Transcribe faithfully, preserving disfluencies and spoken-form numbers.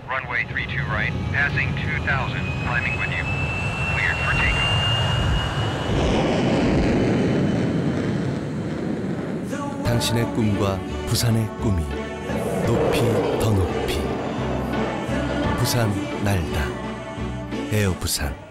runway three two right, passing two thousand, climbing with you. Cleared for takeoff. 당신의 꿈과 부산의 꿈이 높이 더 높이 부산 날다 에어 부산.